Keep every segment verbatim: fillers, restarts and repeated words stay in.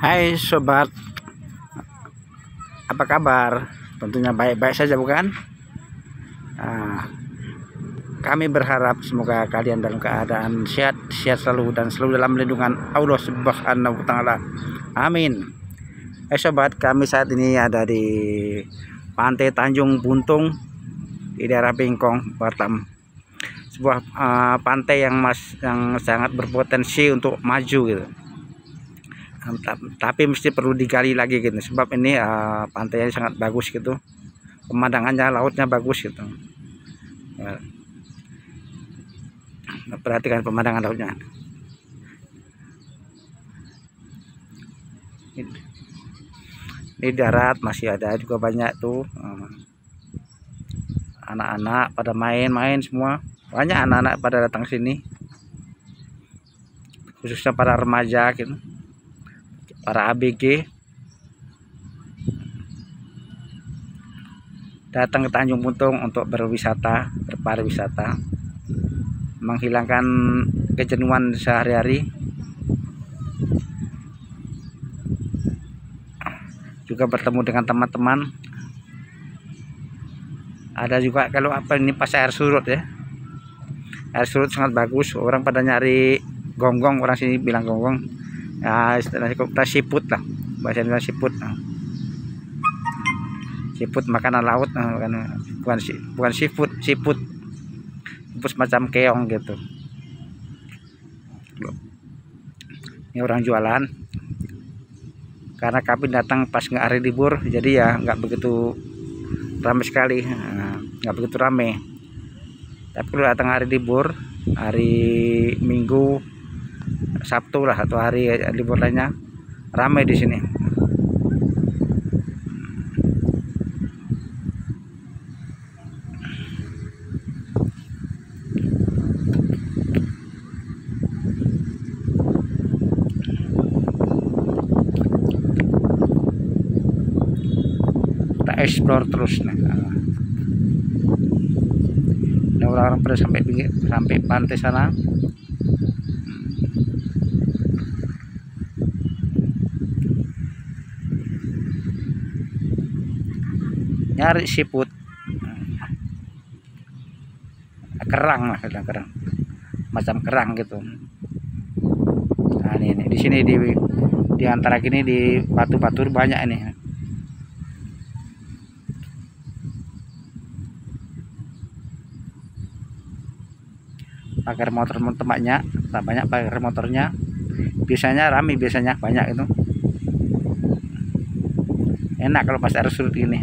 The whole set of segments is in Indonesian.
Hai sobat, apa kabar? Tentunya baik-baik saja bukan? Nah, kami berharap semoga kalian dalam keadaan sehat, sehat selalu dan selalu dalam lindungan Allah Subhanahu wa Ta'ala. Amin. Eh sobat, kami saat ini ada di Pantai Tanjung Buntung di daerah Bengkong, Batam. Sebuah uh, pantai yang mas yang sangat berpotensi untuk maju gitu. Tapi mesti perlu digali lagi gitu, sebab ini uh, pantainya sangat bagus gitu, pemandangannya, lautnya bagus gitu ya. Perhatikan pemandangan lautnya. Ini darat masih ada juga banyak tuh anak-anak pada main-main semua, banyak anak-anak pada datang sini, khususnya para remaja gitu, para A B G datang ke Tanjung Buntung untuk berwisata, berpariwisata, menghilangkan kejenuhan sehari-hari, juga bertemu dengan teman-teman. Ada juga kalau apa ini pas air surut ya, air surut sangat bagus, orang pada nyari gonggong, orang sini bilang gonggong ya, istilahnya kita siput lah, bahasa Indonesia siput. Siput makanan laut, bukan bukan seafood, siput, siput semacam keong gitu. Ini orang jualan, karena kami datang pas nggak hari libur, jadi ya nggak begitu ramai sekali, nggak begitu ramai. Tapi kalau datang hari libur, hari Minggu, Sabtu lah, atau hari libur lainnya, ramai di sini. Kita explore terus nih. Nah, orang-orang pada sampai pinggir, sampai pantai sana. Nyari siput, kerang lah, kerang macam kerang gitu. Nah ini, ini di sini di di antara gini di batu-batu banyak ini. Pagar motor tempatnya tak banyak, pagar motornya biasanya rame, biasanya banyak itu. Enak kalau pas air surut gini,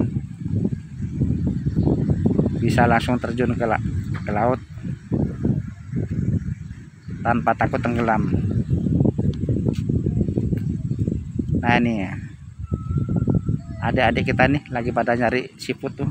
bisa langsung terjun ke, la ke laut tanpa takut tenggelam. Nah ini ya, adik-adik kita nih lagi pada nyari siput tuh.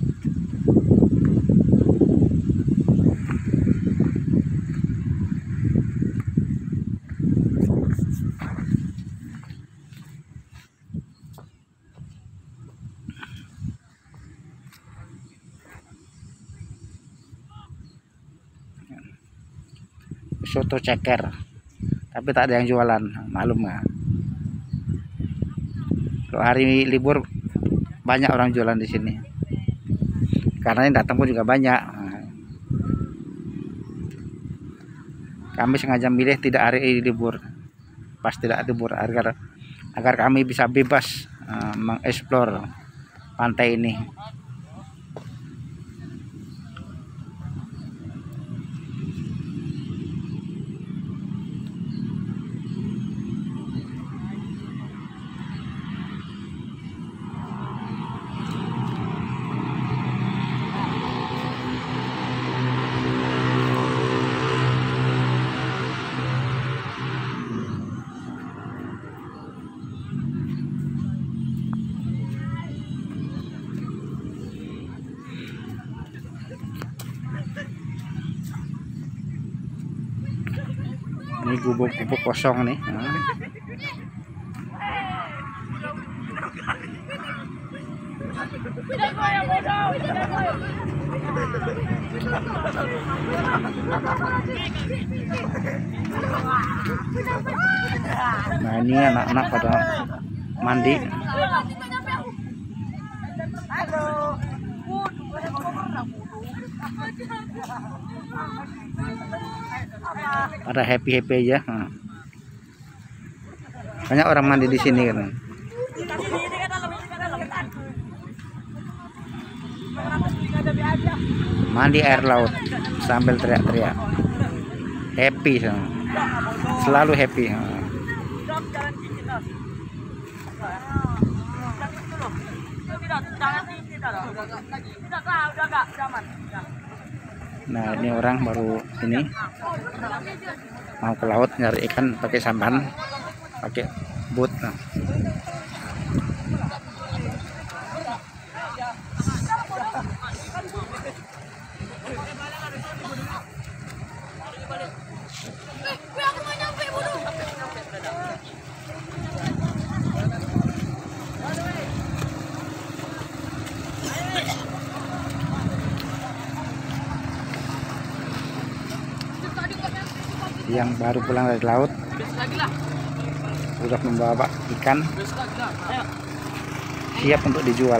Soto ceker, tapi tak ada yang jualan, malum nggak? Kalau hari libur banyak orang jualan di sini, karena yang datang pun juga banyak. Kami sengaja milih tidak hari libur, pas tidak libur, agar agar kami bisa bebas uh, mengeksplor pantai ini. Ini gubuk-gubuk kosong nih. Nah. Nah ini anak-anak pada mandi. Pada happy happy aja. Nah. Banyak orang mandi di sini kan. Mandi air laut sambil teriak-teriak. Happy, selalu happy. Nah ini orang baru ini mau ke laut nyari ikan pakai sampan, pakai boot. Nah. Yang baru pulang dari laut sudah membawa ikan siap untuk dijual.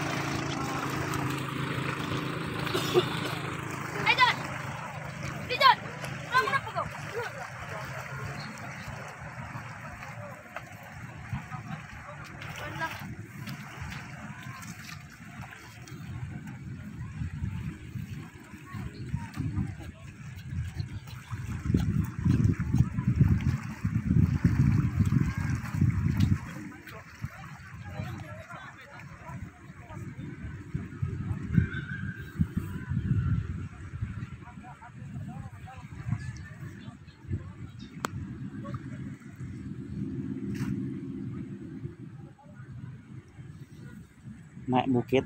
Naik bukit.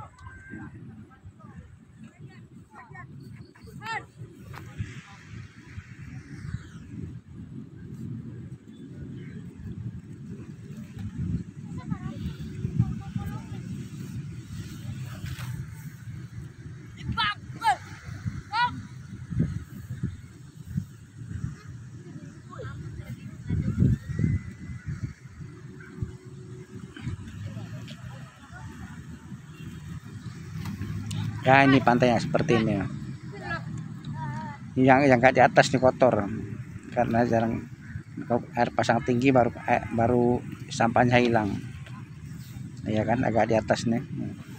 Ya ini pantainya seperti ini. Yang yang kayak di atas nih kotor karena jarang air pasang tinggi, baru eh, baru sampahnya hilang. Ya kan agak di atas nih.